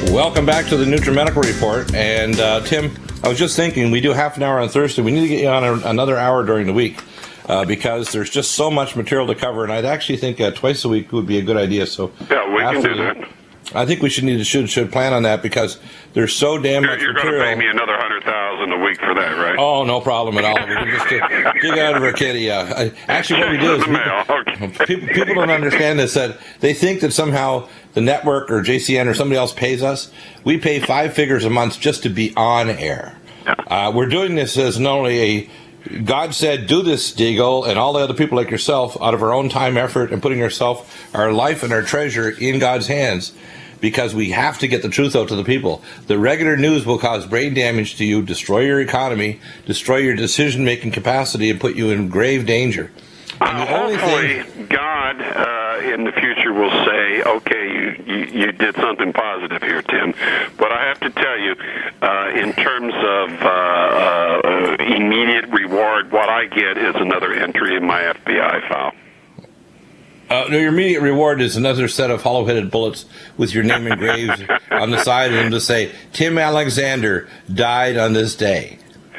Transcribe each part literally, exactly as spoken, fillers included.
Welcome back to the NutriMedical Report. And uh, Tim, I was just thinking, we do half an hour on Thursday. We need to get you on a, another hour during the week uh, because there's just so much material to cover. And I'd actually think uh, twice a week would be a good idea. So yeah, we can do that. I think we should need to should should plan on that because there's so damn you're, much you're material. You're going to pay me another hundred thousand a week for that, right? Oh, no problem at all. We can just uh, dig out of our kitty. Uh, actually, what we do is people, okay. people, people don't understand this. That they think that somehow the network or J C N or somebody else pays us. We pay five figures a month just to be on air. Uh, we're doing this as not only a God said, do this, Deagle, and all the other people like yourself out of our own time, effort, and putting ourselves, our life, and our treasure in God's hands. Because we have to get the truth out to the people. The regular news will cause brain damage to you, destroy your economy, destroy your decision-making capacity, and put you in grave danger. And the uh, only hopefully, thing, God uh, in the future will say, okay, you, you, you did something positive here, Tim. But I have to tell you, uh, in terms of uh, uh, immediate reward, what I get is another entry in my F B I file. Uh, your immediate reward is another set of hollow-headed bullets with your name engraved on the side of them to say, Tim Alexander died on this day.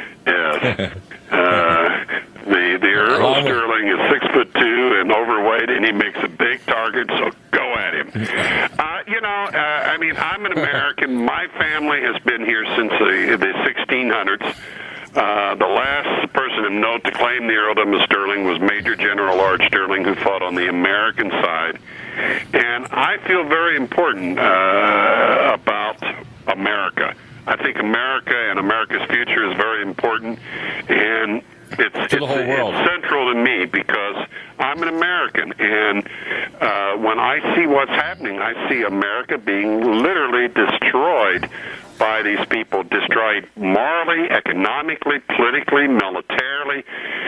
Yes. uh, the, the Earl Sterling is six foot two and overweight, and he makes a big target, so go at him. Uh, you know, uh, I mean, I'm an American. My family has been here since the, the sixteen hundreds. Uh, the last person of note to claim the earldom of Sterling was Major General Lord Sterling, who fought on the American side. And I feel very important uh, about America. I think America and America's future is very important, and it's, it's, to the whole world. It's central to me because I'm an American. And uh, when I see what's happening, I see America being literally destroyed by these people, destroyed morally, economically, politically, militarily,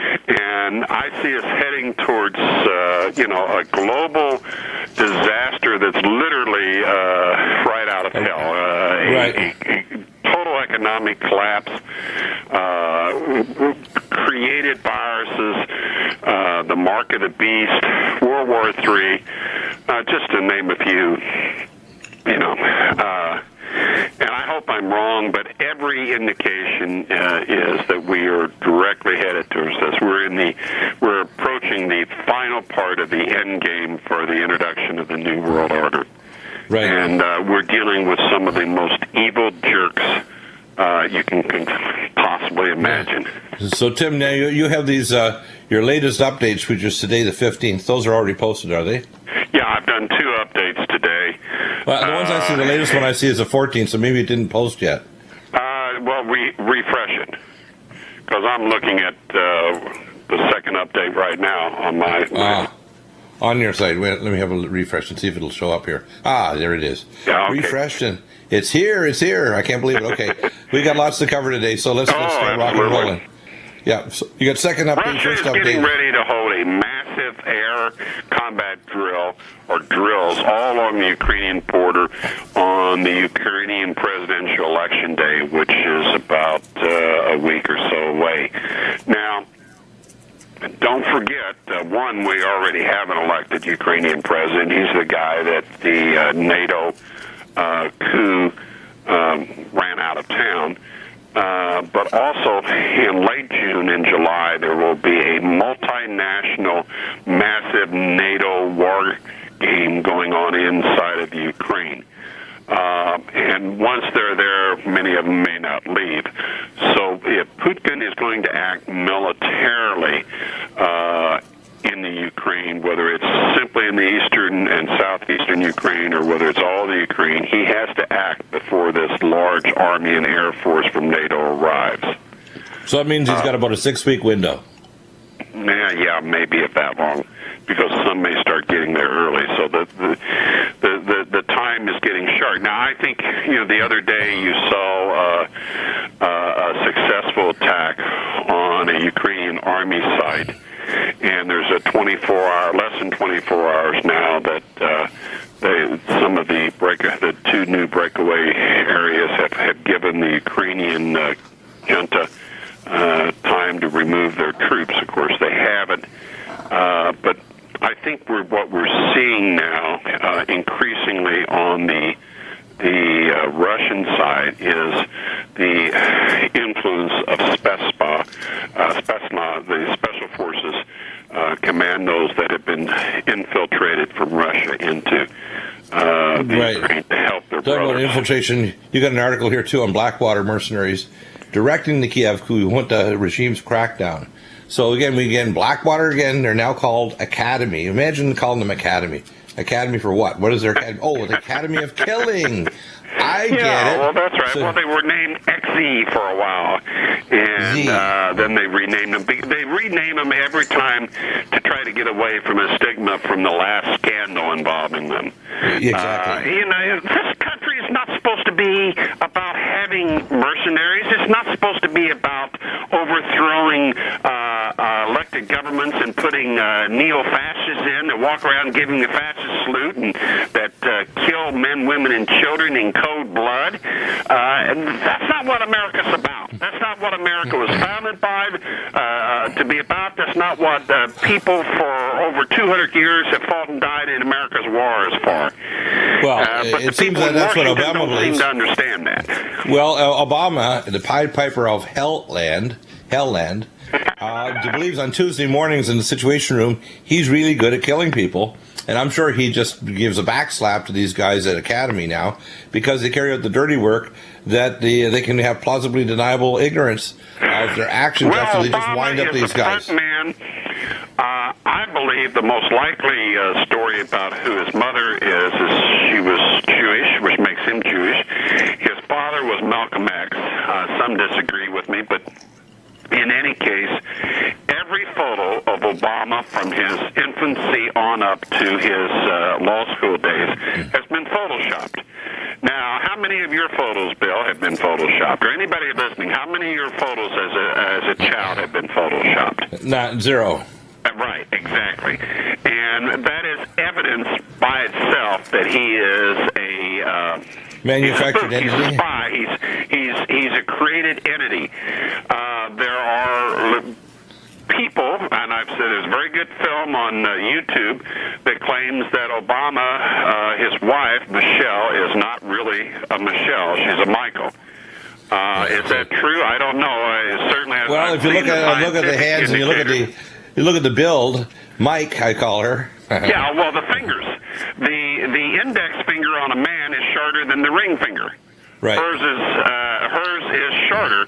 and I see us heading towards, uh, you know, a global disaster that's literally uh, right out of hell. Uh, right. A, a, a total economic collapse, uh, created viruses, uh, the mark of the beast, World War Three, uh, just to name a few, you know. Uh, And I hope I'm wrong, but every indication uh, is that we are directly headed towards this. We're in the, we're approaching the final part of the end game for the introduction of the New World Order. Right. And uh, we're dealing with some of the most evil jerks uh, you can, can possibly imagine. So, Tim, now you, you have these, uh, your latest updates, which is today the fifteenth. Those are already posted, are they? Yeah, I've done two updates today. Well, the ones I see, the latest one I see is the fourteenth, so maybe it didn't post yet. Uh, well, re- refresh it, because I'm looking at uh, the second update right now on my... Ah, on your site. Wait, let me have a refresh and see if it'll show up here. Ah, there it is. Yeah, okay. Refreshed, and it's here, it's here. I can't believe it. Okay, we got lots to cover today, so let's, oh, let's start rocking and rolling. Yeah, so you got second update, Russia first is update. getting ready to hold a massive air combat drill, or drills, all along the Ukrainian border on the Ukrainian presidential election day, which is about uh, a week or so away. Now, don't forget, uh, one, we already have an elected Ukrainian president. He's the guy that the uh, NATO uh, coup um, ran out of town. Uh, but also, in late June and July, there will be a multinational, massive NATO war game going on inside of Ukraine. Uh, and once they're there, many of them may not leave. So if Putin is going to act militarily uh, in the Ukraine, whether it's simply in the eastern and southeastern Ukraine or whether it's all the Ukraine, he has to act before this large army and air force from NATO arrives. So that means he's got about a six-week window. Yeah, yeah, maybe if that long, because some may start getting there early. So the the, the, the, the time is getting short. Now, I think, you know, the other day you saw uh, uh, a successful attack on a Ukrainian army site, and there's a twenty-four hour, less than twenty-four hours now that uh, they, some of the break, the two new breakaway areas have, have given the Ukrainian uh, junta uh, time to remove their troops. Of course, they haven't, uh, but I think we're what we're seeing now, uh, increasingly on the the uh, Russian side is the influence of Spetsnaz, uh, Spetsnaz, the Special Forces uh, commandos that have been infiltrated from Russia into uh, the right. Ukraine to help their Talking brothers. about infiltration, you got an article here too on Blackwater mercenaries directing the Kiev coup. Want the regime's crackdown. So again, we again Blackwater again. They're now called Academy. Imagine calling them Academy. Academy for what? What is their academy? Oh, the Academy of Killing. I yeah, get it. well, that's right. So, well, they were named X E for a while, and uh, then they renamed them. They rename them every time to try to get away from a stigma from the last scandal involving them. Exactly. Uh, you know, this country is not supposed to be about having mercenaries. It's not supposed to be about overthrowing uh, uh, elected governments and putting uh, neo-fascists in that walk around giving the fascist salute and that uh, kill men, women, and children in cold blood. Uh, and that's not what America's about. That's not what America was founded by uh, to be about. That's not what uh, people for over two hundred years have fought and died in America's wars for. Well, uh, but it seems that that's what Obama don't believes. seem to understand that. Well, uh, Obama, the Pied Piper of Hellland, Hellland, uh, believes on Tuesday mornings in the Situation Room he's really good at killing people. And I'm sure he just gives a backslap to these guys at Academy now because they carry out the dirty work that the, they can have plausibly deniable ignorance of their actions well, after they Obama just wind up is these the guys. Front man. Uh, I believe the most likely uh, story about who his mother is is she was Jewish, which makes him Jewish. His father was Malcolm X. Uh, some disagree with me, but in any case, every photo of Obama from his infancy on up to his uh, law school days has been photoshopped. Now, how many of your photos, Bill, have been photoshopped? Or anybody listening, how many of your photos as a, as a child have been photoshopped? Not zero. Uh, Right, exactly. And that is evidence by itself that he is a... Uh, Manufactured he's a, entity? He's a spy. He's, he's, he's a created entity. Uh, there are people, and I've said there's a very good film on uh, YouTube that claims that Obama, uh, his wife, Michelle, is not really a Michelle. She's a Michael. Uh, is that true? I don't know. I certainly have Well, if you look at look at the hands and you look at the you look at the build, Mike, I call her. Yeah, well, the fingers. The the index finger on a man is shorter than the ring finger. Right. Hers is uh, hers is shorter.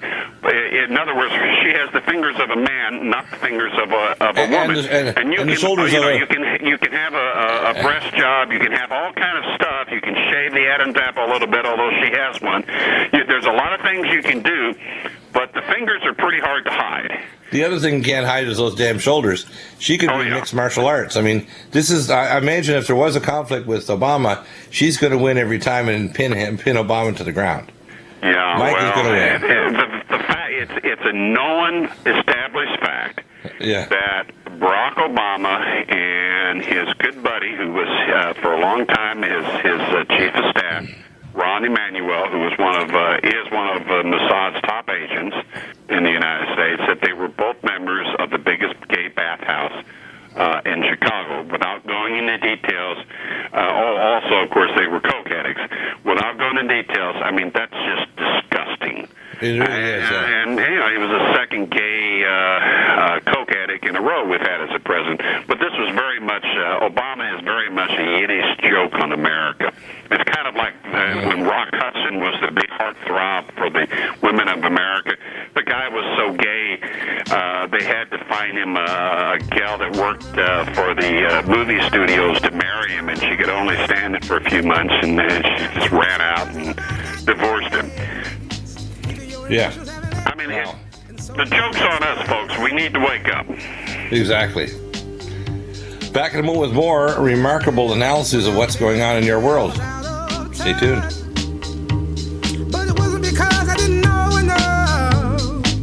In other words, she has the fingers of a man, not the fingers of a of a And- woman. and the- and- you and the can shoulders you know of a- you can you can have a, a, a breast job. You can have all kind of stuff. You can shave the Adam's apple a little bit, although she has one. You, there's a lot of things you can do, but the fingers are pretty hard to hide. The other thing you can't hide is those damn shoulders. She could Oh, be yeah. mixed martial arts. I mean, this is. I I imagine if there was a conflict with Obama, she's going to win every time and pin him, pin Obama to the ground. Yeah, Mike is well, gonna win. it- it- the, the fact, it's it's a known, established fact Yeah. that Barack Obama and his good buddy, who was uh, for a long time his his uh, chief of staff, Ron Emanuel, who was one of uh, is one of uh, Mossad's top agents in the United States, that they were both members of the biggest gay bathhouse uh, in Chicago. Without going into details, uh, oh, also, of course, they were coke addicts. Without going into details, I mean, that's just disgusting. It really is. And, Yeah. and you know, he was the second gay uh, uh, coke addict in a row we've had as a president. But this was very much, uh, Obama is very much a Yiddish joke on America. It's kind of like uh, when Rock Hudson was the big heartthrob for the women of America. The guy was so gay, uh, they had to find him uh, a gal that worked uh, for the uh, movie studios to marry him, and she could only stand it for a few months, and then she just ran out and divorced him. Yeah. I mean, Wow. it, the joke's on us, folks. We need to wake up. Exactly. Back in a moment with more remarkable analysis of what's going on in your world. Stay tuned. But it wasn't because I didn't know enough.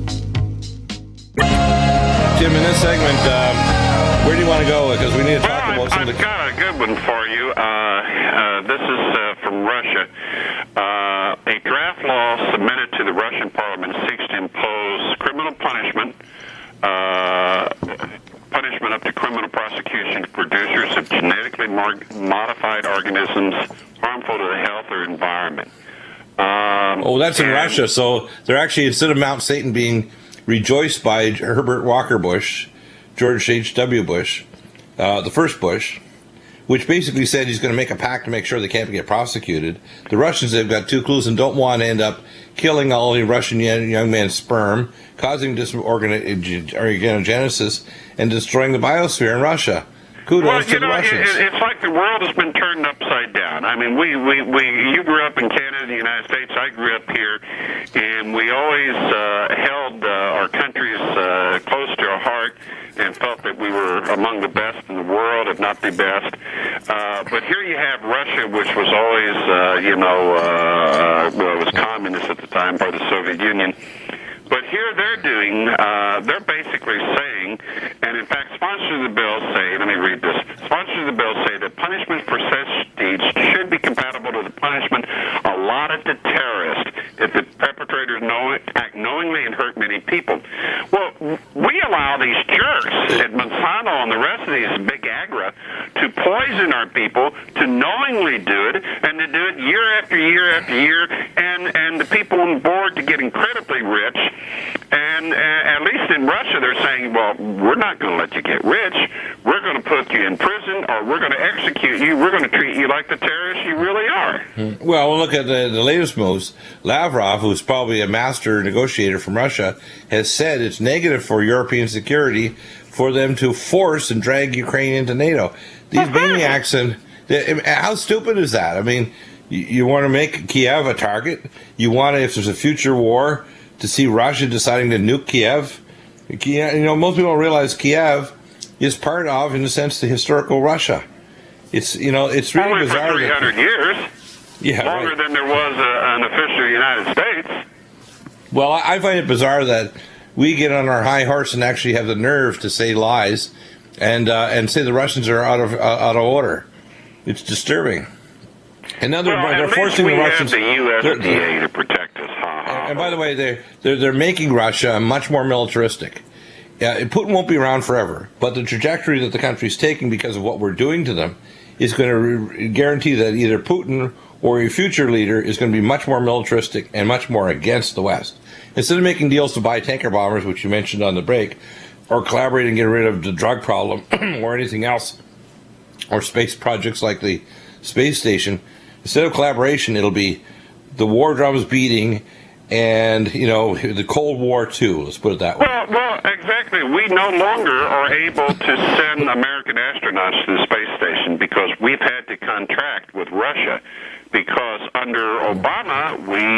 Jim, in this segment, um, where do you want to go? Because we need to talk Well, about some I've, of the... I've got a good one for you. Uh, uh, this is uh, from Russia. Uh, a draft law submitted to the Russian parliament seeks to impose criminal punishment, uh, punishment up to criminal prosecution to producers of genetically mar- modified organisms harmful to the health or environment. Um, Oh, that's in and- Russia. So they're actually, instead of Mount Satan being rejoiced by Herbert Walker Bush, George H W. Bush, uh, the first Bush, which basically said he's going to make a pact to make sure they can't get prosecuted. The Russians have got two clues and don't want to end up killing all the Russian young, young man's sperm, causing disorganogenesis, and destroying the biosphere in Russia. Kudos Well, to you the know, it, Russians. it's like the world has been turned upside down. I mean, we, we, we you grew up in Canada, the United States. I grew up here, and we always uh, held uh, our countries uh, close to our heart and felt that we were among the best in the world, if not the best. Uh, but here you have Russia, which was always, uh, you know, uh, well, it was communist at the time, part of the Soviet Union. But here they're doing, uh, they're basically saying, and in fact sponsors of the bill say, let me read this, sponsors of the bill say that punishment for such deeds should be compatible to the punishment allotted to terrorists if the perpetrators know, act knowingly and hurt many people. Well, we allow these jerks at Monsanto and the rest of these big agra to poison our people, to knowingly do it, and to do it year after year after year, and, and the people on board to get incredibly rich. And uh, at least in Russia, they're saying, well, we're not going to let you get rich. We're going to put you in prison, or we're going to execute you. We're going to treat you like the terrorist you really are. Well, look at the, the latest moves. Lavrov, who's probably a master negotiator from Russia, has said it's negative for European security for them to force and drag Ukraine into NATO. These maniacs, and how stupid is that? I mean, you, you want to make Kiev a target? You want to, if there's a future war, to see Russia deciding to nuke Kiev? Kiev, you know, most people don't realize Kiev is part of, in a sense, the historical Russia. It's, you know, it's really Only for bizarre. three hundred years. Yeah, Longer right. than there was a, an official United States. Well, I I find it bizarre that we get on our high horse and actually have the nerve to say lies and uh, and say the Russians are out of uh, out of order. It's disturbing. And now they're, Well, they're at forcing least we the Russians. have the U S they're- D A to protect us. Ha, ha. And by the way, they're, they're, they're making Russia much more militaristic. Yeah, Putin won't be around forever, but the trajectory that the country's taking because of what we're doing to them is going to re- guarantee that either Putin or a future leader is going to be much more militaristic and much more against the West. Instead of making deals to buy tanker bombers, which you mentioned on the break, or collaborating and get rid of the drug problem or anything else, or space projects like the space station, instead of collaboration, it'll be the war drums beating and, you know, the Cold War too. Let's put it that way. Well, well, exactly. We no longer are able to send American astronauts to the space station because we've had to contract with Russia. Because under Obama,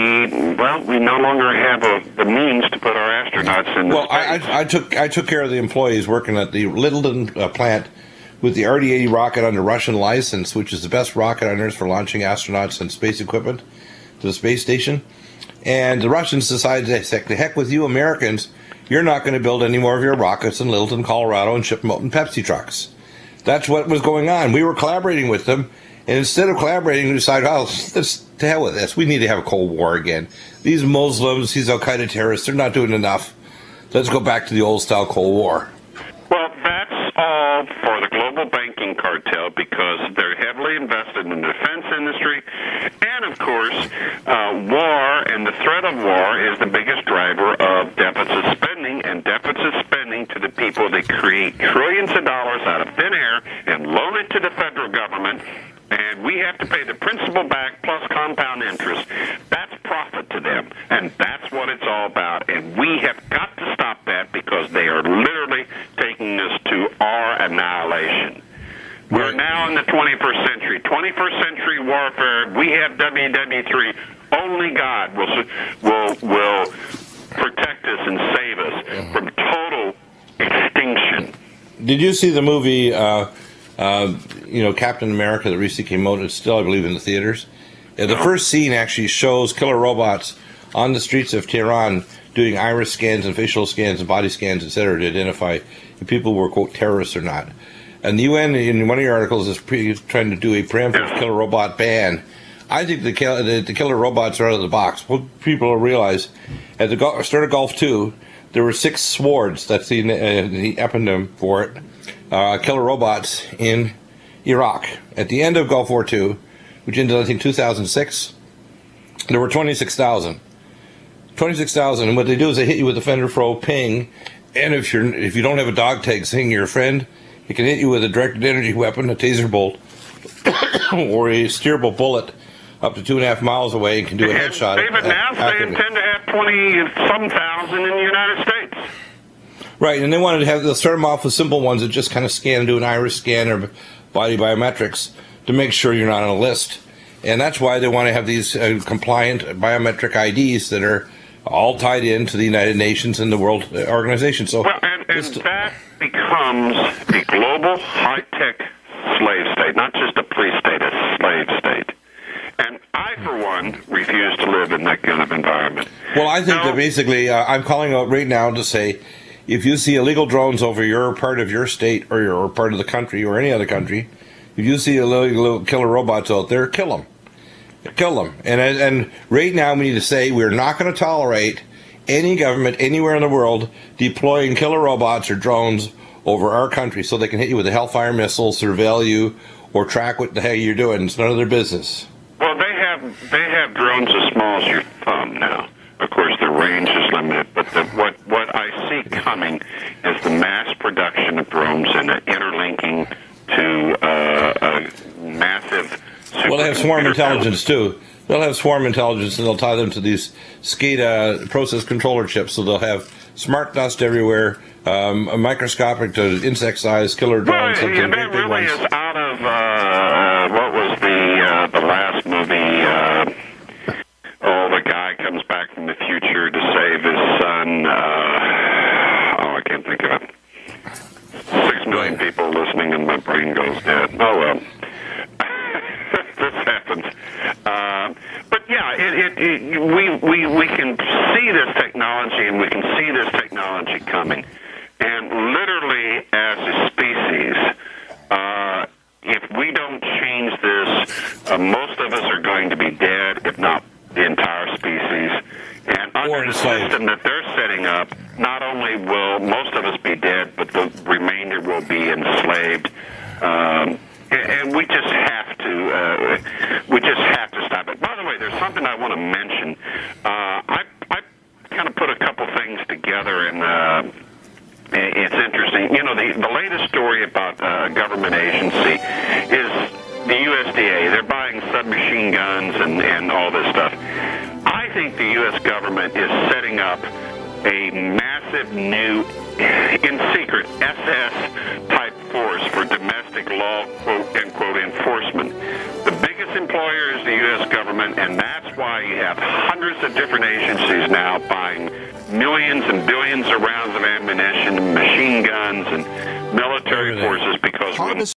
we well, we no longer have a, the means to put our astronauts in the Well, I, space. I, I took I took care of the employees working at the Littleton uh, plant with the R D eighty rocket under Russian license, which is the best rocket on Earth for launching astronauts and space equipment to the space station. And the Russians decided to say, "The heck with you, Americans! You're not going to build any more of your rockets in Littleton, Colorado, and ship them out in Pepsi trucks." That's what was going on. We were collaborating with them. And instead of collaborating, we decided, oh, let's to hell with this. We need to have a Cold War again. These Muslims, these Al-Qaeda terrorists, they're not doing enough. Let's go back to the old-style Cold War. Well, that's all for the global banking cartel because they're heavily invested in the defense industry. And, of course, uh, war and the threat of war is the biggest driver of deficit spending, and deficit spending to the people that create trillions of dollars out of thin air and loan it to the federal government. And we have to pay the principal back plus compound interest. That's profit to them, and that's what it's all about. And we have got to stop that because they are literally taking us to our annihilation. We're now in the twenty-first century. twenty-first century warfare. We have W W three. Only God will will will protect us and save us from total extinction. Did you see the movie, uh, uh, you know, Captain America that recently came out? It's still, I believe, in the theaters. Uh, the first scene actually shows killer robots on the streets of Tehran doing iris scans and facial scans and body scans, et cetera, to identify if people were, quote, terrorists or not. And the U N, in one of your articles, is pre- trying to do a preemptive killer robot ban. I think the, kill- the, the killer robots are out of the box. What people will realize, at the go- start of Gulf two, there were six swords, that's the, uh, the eponym for it, uh, killer robots in Iraq. At the end of Gulf War two, which ended, I think, two thousand six, There were twenty-six thousand. twenty-six thousand, and what they do is they hit you with a Fender Pro ping, and if you're if you don't have a dog tag saying you're a friend, it can hit you with a directed energy weapon, a taser bolt, or a steerable bullet up to two and a half miles away and can do a And headshot. David, now they intend to have twenty-some thousand in the United States. Right, and they wanted to have, they'll start them off with simple ones that just kind of scan, do an iris scan or body biometrics to make sure you're not on a list. And that's why they want to have these uh, compliant biometric I Ds that are all tied into the United Nations and the World Organization. So, well, and, and just, that becomes a global high-tech slave state, not just a free state, a slave state. And I, for one, refuse to live in that kind of environment. Well, I think no, that basically, uh, I'm calling out right now to say, if you see illegal drones over your part of your state or your or part of the country or any other country, if you see illegal killer robots out there, kill them. Kill them. And, and right now we need to say we're not going to tolerate any government anywhere in the world deploying killer robots or drones over our country so they can hit you with a Hellfire missile, surveil you, or track what the hell you're doing. It's none of their business. Well, they have they have drones as small as your thumb now. Of course, the range is limited, but the, what what I see coming is the mass production of drones and the interlinking to uh, a massive. Well, they have swarm intelligence too. They'll have swarm intelligence, and they'll tie them to these SCADA process controller chips. So they'll have smart dust everywhere, um, a microscopic to insect-sized killer drones. Well, yeah, that really ones. is out of uh, what was the uh, the last movie? Uh, oh, the guy comes back from the future to save his son. Uh, oh, I can't think of it. Six million people listening, and my brain goes dead. Oh well. This happens, uh, but yeah, it, it, it, we we we can see this technology, and we can see this technology coming, and literally as a species, uh, if we don't change this, uh, most of us are going to be dead, if not the entire species. And under the system that they're setting up, not only will most of us be dead, but the remainder will be enslaved. Um, And we just have to, uh, we just have to stop it. By the way, there's something I want to mention. Uh, I, I kind of put a couple things together, and uh, it's interesting. You know, the, the latest story about uh, a government agency is the U S D A. They're buying submachine guns and, and all this stuff. I think the U S government is setting up a massive new, in secret, S S-type force for domestic law, quote, unquote, enforcement. The biggest employer is the U S government, and that's why you have hundreds of different agencies now buying millions and billions of rounds of ammunition, machine guns, and military forces, because when